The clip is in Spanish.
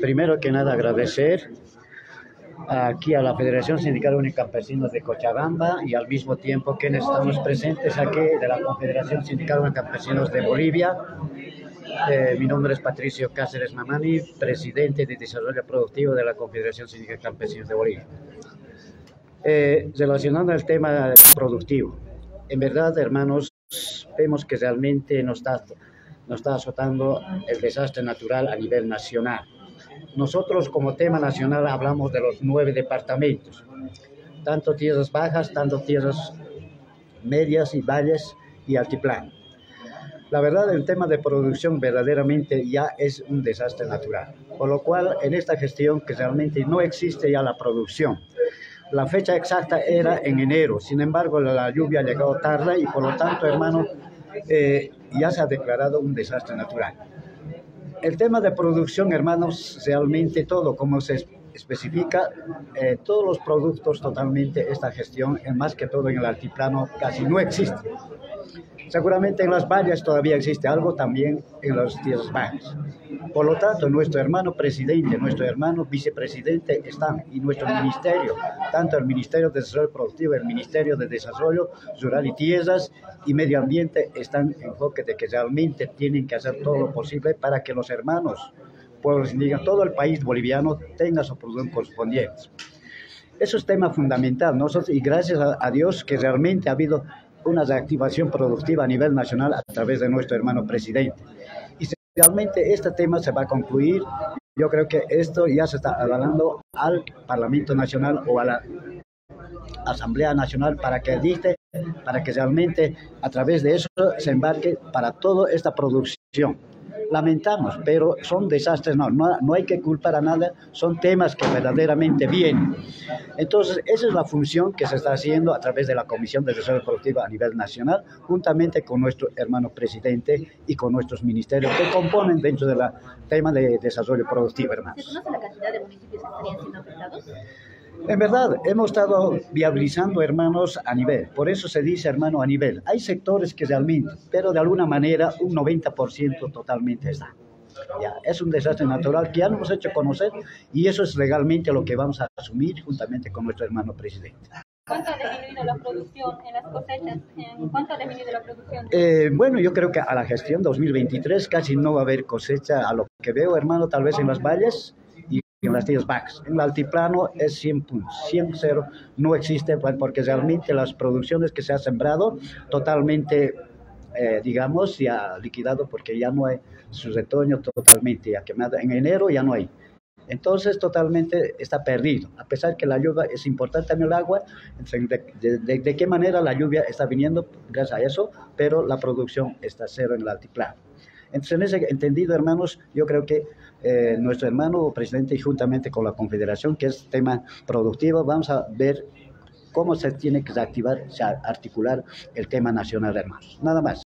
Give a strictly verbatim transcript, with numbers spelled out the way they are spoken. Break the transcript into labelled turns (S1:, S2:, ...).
S1: Primero que nada agradecer aquí a la Federación Sindical Única de Campesinos de Cochabamba y al mismo tiempo que estamos presentes aquí de la Confederación Sindical Única de Campesinos de Bolivia. Eh, mi nombre es Patricio Cáceres Mamani, presidente de Desarrollo Productivo de la Confederación Sindical de Campesinos de Bolivia. Eh, relacionando el tema productivo, en verdad, hermanos, vemos que realmente nos está, nos está azotando el desastre natural a nivel nacional. Nosotros como tema nacional hablamos de los nueve departamentos, tanto tierras bajas, tanto tierras medias y valles y altiplano. La verdad, el tema de producción verdaderamente ya es un desastre natural, por lo cual en esta gestión que realmente no existe ya la producción. La fecha exacta era en enero, sin embargo la lluvia ha llegado tarde y por lo tanto, hermano, eh, ya se ha declarado un desastre natural. El tema de producción, hermanos, realmente todo, como se especifica, eh, todos los productos totalmente, esta gestión, más que todo en el altiplano, casi no existe. Seguramente en las valles todavía existe algo, también en las tierras bajas. Por lo tanto, nuestro hermano presidente, nuestro hermano vicepresidente están, y nuestro ministerio, tanto el Ministerio de Desarrollo Productivo, el Ministerio de Desarrollo Rural y Tierras y Medio Ambiente, están en enfoque de que realmente tienen que hacer todo lo posible para que los hermanos, pueblos indígenas, todo el país boliviano tenga su producción correspondiente. Eso es tema fundamental, nosotros, y gracias a, a Dios que realmente ha habido una reactivación productiva a nivel nacional a través de nuestro hermano presidente. Y si realmente este tema se va a concluir, yo creo que esto ya se está avalando al Parlamento Nacional o a la Asamblea Nacional para que dicte, para que realmente a través de eso se embarque para toda esta producción. Lamentamos, pero son desastres, no, no, no hay que culpar a nada, son temas que verdaderamente vienen. Entonces, esa es la función que se está haciendo a través de la Comisión de Desarrollo Productivo a nivel nacional, juntamente con nuestro hermano presidente y con nuestros ministerios que componen dentro del tema de desarrollo productivo, hermanos.
S2: ¿Se conoce la cantidad de municipios que estarían siendo afectados?
S1: En verdad, hemos estado viabilizando, hermanos, a nivel. Por eso se dice, hermano, a nivel. Hay sectores que realmente, pero de alguna manera, un noventa por ciento totalmente está. Ya, es un desastre natural que ya nos hemos hecho conocer y eso es legalmente lo que vamos a asumir juntamente con nuestro hermano presidente.
S2: ¿Cuánto ha disminuido la producción en las cosechas? ¿En cuánto ha disminuido la producción?
S1: Eh, bueno, yo creo que a la gestión dos mil veintitrés casi no va a haber cosecha, a lo que veo, hermano, tal vez en las valles y en las tierras bajas. En el altiplano es cien puntos, cien cero, no existe, porque realmente las producciones que se han sembrado totalmente, eh, digamos, ya liquidado porque ya no hay su retoño totalmente, ya quemado. En enero ya no hay. Entonces totalmente está perdido, a pesar que la lluvia es importante en el agua, de, de, de, de qué manera la lluvia está viniendo gracias a eso, pero la producción está cero en el altiplano. Entonces, en ese entendido, hermanos, yo creo que eh, nuestro hermano presidente y juntamente con la Confederación, que es tema productivo, vamos a ver cómo se tiene que reactivar, se articular el tema nacional, hermanos. Nada más.